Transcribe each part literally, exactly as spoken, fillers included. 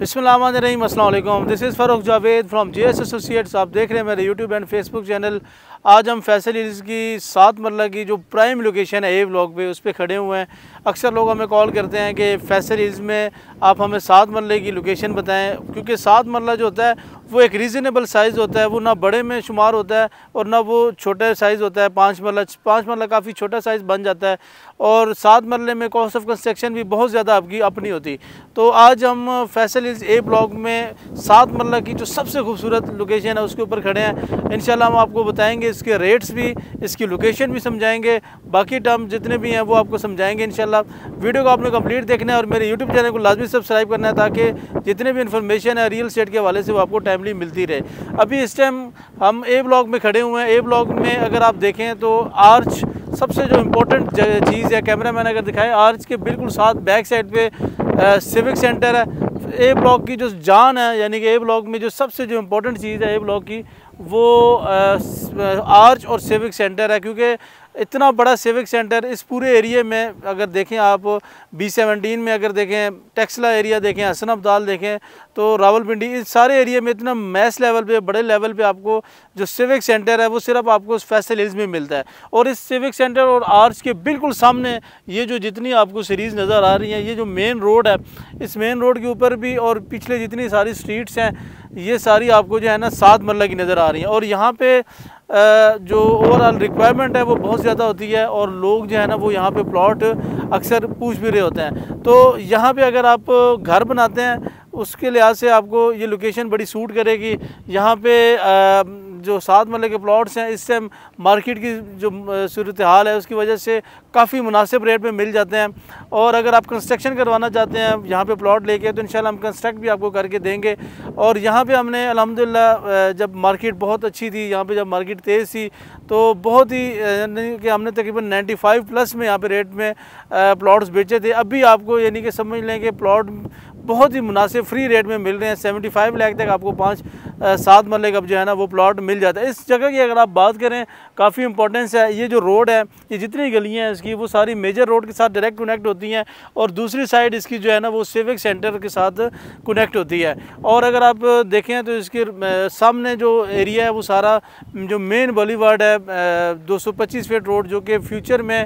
बिस्मिल्लाहिर्रहमानिर्रहीम, अस्सलाम वालेकुम। This is Farooq Javed from J S associates. आप देख रहे हैं मेरे यूट्यूब एंड फेसबुक चैनल। आज हम फैसल हिल्स की सात मरला की जो प्राइम लोकेशन है ए ब्लॉक पे, उस पर खड़े हुए हैं। अक्सर लोग हमें कॉल करते हैं कि फैसल हिल्स में आप हमें सात मरले की लोकेशन बताएं, क्योंकि सात मरला जो होता है वो एक रीज़नेबल साइज़ होता है, वो ना बड़े में शुमार होता है और ना वो छोटा साइज़ होता है। पाँच मरला पाँच मरला काफ़ी छोटा साइज़ बन जाता है और सात मरले में कॉस्ट ऑफ कंस्ट्रक्शन भी बहुत ज़्यादा आपकी अपनी होती। तो आज हम फैसल हिल्स ए ब्लॉक में सात मरला की जो सबसे खूबसूरत लोकेशन है उसके ऊपर खड़े हैं। इंशाल्लाह हम आपको बताएंगे, इसके रेट्स भी, इसकी लोकेशन भी समझाएंगे, बाकी टर्म जितने भी हैं वो आपको समझाएंगे इंशाल्लाह। वीडियो को आपने कंप्लीट देखना है और मेरे यूट्यूब चैनल को लाजमी सब्सक्राइब करना है ताकि जितने भी इन्फॉर्मेशन है रियल एस्टेट के हवाले से वो आपको टाइमली मिलती रहे। अभी इस टाइम हम ए ब्लॉक में खड़े हुए हैं। ए ब्लॉक में अगर आप देखें तो आर्च सबसे जो इम्पोर्टेंट चीज़ है, कैमरा मैन अगर दिखाए, आर्च के बिल्कुल साथ बैक साइड पे सिविक सेंटर है। ए ब्लॉक की जो जान है, यानी कि ए ब्लॉक में जो सबसे जो इम्पोर्टेंट चीज़ है ए ब्लॉक की, वो आर्च और सिविक सेंटर है। क्योंकि इतना बड़ा सिविक सेंटर इस पूरे एरिया में अगर देखें आप, बी सेवनटीन में अगर देखें, टैक्सला एरिया देखें, हसन अब्दाल देखें, तो रावलपिंडी, इस सारे एरिया में इतना मैस लेवल पे, बड़े लेवल पे आपको जो सिविक सेंटर है वो सिर्फ आपको फैसल हिल्स में मिलता है। और इस सिविक सेंटर और आर्च के बिल्कुल सामने ये जो जितनी आपको सीरीज़ नज़र आ रही हैं, ये जो मेन रोड है, इस मेन रोड के ऊपर भी और पिछले जितनी सारी स्ट्रीट्स हैं, ये सारी आपको जो है ना सात मरला की नज़र आ रही हैं। और यहाँ पे जो ओवरऑल रिक्वायरमेंट है वो बहुत ज़्यादा होती है और लोग जो है ना वो यहाँ पे प्लॉट अक्सर पूछ भी रहे होते हैं। तो यहाँ पे अगर आप घर बनाते हैं उसके लिहाज से आपको ये लोकेशन बड़ी सूट करेगी। यहाँ पे जो सात मरले के प्लॉट्स हैं इस टाइम मार्केट की जो सूरत हाल है उसकी वजह से काफ़ी मुनासिब रेट पे मिल जाते हैं। और अगर आप कंस्ट्रक्शन करवाना चाहते हैं यहाँ पे प्लॉट लेके, तो इंशाल्लाह हम कंस्ट्रक्ट भी आपको करके देंगे। और यहाँ पे हमने अल्हम्दुलिल्लाह जब मार्केट बहुत अच्छी थी, यहाँ पे जब मार्केट तेज़ थी, तो बहुत ही कि हमने तकरीबन नाइन्टी फाइव प्लस में यहाँ पे रेट में प्लॉट्स बेचे थे। अभी आपको यानी कि समझ लें कि प्लॉट बहुत ही मुनासिब फ्री रेट में मिल रहे हैं। सेवेंटी फाइव लाख तक आपको पाँच सात मरले का जो है ना वो प्लॉट मिल जाता है। इस जगह की अगर आप बात करें, काफ़ी इंपॉर्टेंस है। ये जो रोड है, ये जितनी गलियां हैं इसकी, वो सारी मेजर रोड के साथ डायरेक्ट कनेक्ट होती हैं और दूसरी साइड इसकी जो है ना वो सिविक सेंटर के साथ कनेक्ट होती है। और अगर आप देखें तो इसके सामने जो एरिया है वो सारा जो मेन बॉलीवार्ड है, दो सौ पच्चीस फीट रोड, जो कि फ्यूचर में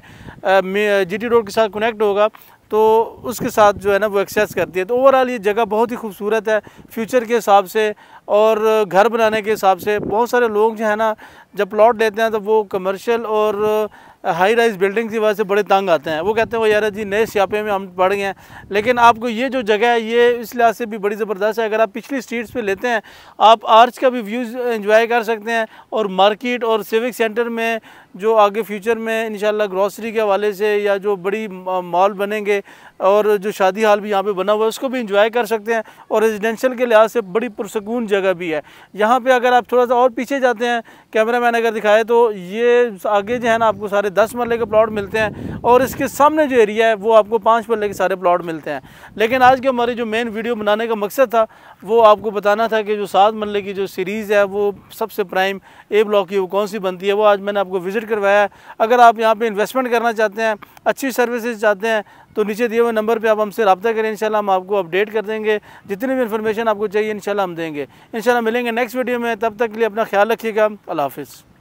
जी टी रोड के साथ कनेक्ट होगा, तो उसके साथ जो है ना वो एक्सेस करती है। तो ओवरऑल ये जगह बहुत ही खूबसूरत है फ्यूचर के हिसाब से और घर बनाने के हिसाब से। बहुत सारे लोग जो है ना जब प्लॉट लेते हैं तो वो कमर्शियल और हाई राइज बिल्डिंग की वजह से बड़े तंग आते हैं। वो कहते हैं वो यार जी नए स्यापे में हम पड़ गए हैं। लेकिन आपको ये जो जगह है ये इस लिहाज से भी बड़ी ज़बरदस्त है। अगर आप पिछली स्ट्रीट्स पे लेते हैं, आप आर्च का भी व्यूज़ एंजॉय कर सकते हैं और मार्केट और सिविक सेंटर में जो आगे फ्यूचर में इंशाल्लाह ग्रॉसरी के हवाले से या जो बड़ी मॉल बनेंगे और जो शादी हाल भी यहाँ पे बना हुआ है उसको भी इंजॉय कर सकते हैं। और रेजिडेंशियल के लिहाज से बड़ी पुरसकून जगह भी है। यहाँ पे अगर आप थोड़ा सा और पीछे जाते हैं, कैमरा मैन अगर दिखाए, तो ये आगे जो है ना आपको सारे दस मरले के प्लॉट मिलते हैं और इसके सामने जो एरिया है वो आपको पाँच मरले के सारे प्लॉट मिलते हैं। लेकिन आज के हमारी जो मेन वीडियो बनाने का मकसद था वो आपको बताना था कि जो सात मरले की जो सीरीज़ है वो सबसे प्राइम ए ब्लॉक की वो कौन सी बनती है, वो आज मैंने आपको विज़िट करवाया है। अगर आप यहाँ पे इन्वेस्टमेंट करना चाहते हैं, अच्छी सर्विसेज चाहते हैं, तो नीचे दिए हुए नंबर पे आप हमसे रब्ता करें। इंशाल्लाह हम आपको अपडेट कर देंगे, जितनी भी इन्फॉर्मेशन आपको चाहिए इंशाल्लाह हम देंगे। इंशाल्लाह मिलेंगे नेक्स्ट वीडियो में, तब तक के लिए अपना ख्याल रखिएगा। अल्लाह हाफ़िज़।